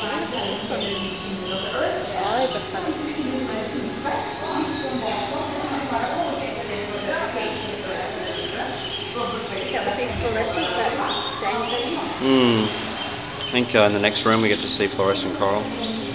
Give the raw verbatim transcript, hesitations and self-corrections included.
Its eyes are kind of... That would be fluorescent, that Dan thing. Hmm. I think uh, in the next room we get to see fluorescent coral.